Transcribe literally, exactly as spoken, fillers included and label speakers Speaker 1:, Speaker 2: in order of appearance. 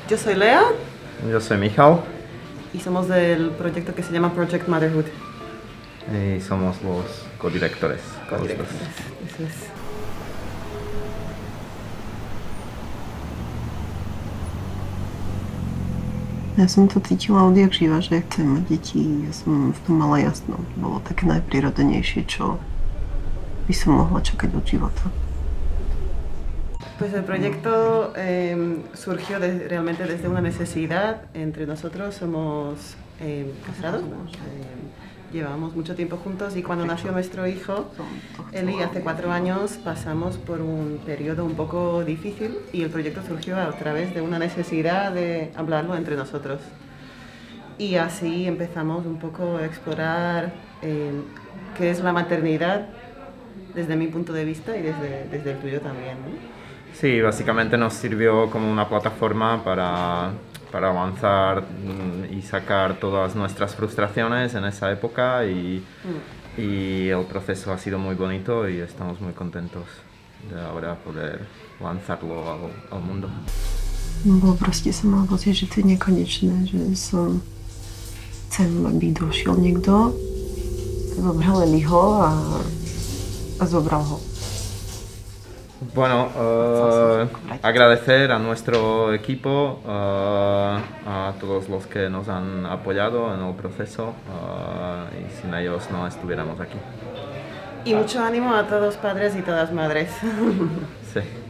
Speaker 1: Yo soy Lea.
Speaker 2: Yo soy Michał.
Speaker 1: Y somos del proyecto que se llama Project Motherhood.
Speaker 2: Y somos los codirectores.
Speaker 1: Codirectores, eso es.
Speaker 3: Ja som to cítila odjak živa, že ja chcem mať deti. Ja som v tom mala jasno. To bolo také najprirodzenejšie, čo by som mohla čakať od života.
Speaker 1: Pues el proyecto eh, surgió de, realmente desde una necesidad. Entre nosotros somos eh, casados, eh, llevamos mucho tiempo juntos y cuando nació nuestro hijo, Eli, hace cuatro años pasamos por un periodo un poco difícil y el proyecto surgió a través de una necesidad de hablarlo entre nosotros. Y así empezamos un poco a explorar eh, qué es la maternidad desde mi punto de vista y desde, desde el tuyo también, ¿no?
Speaker 2: Sí, básicamente nos sirvió como una plataforma para, para avanzar y sacar todas nuestras frustraciones en esa época y, mm. y el proceso ha sido muy bonito y estamos muy contentos de ahora poder lanzarlo al, al mundo.
Speaker 3: Bo proste som mala pocit, že to je nekonečné, že som chcem, aby došiel niekto, zobral Eliho a, a zobral ho.
Speaker 2: Bueno, uh, agradecer a nuestro equipo, uh, a todos los que nos han apoyado en el proceso uh, y sin ellos no estuviéramos aquí.
Speaker 1: Y mucho ánimo a todos padres y todas madres.
Speaker 2: Sí.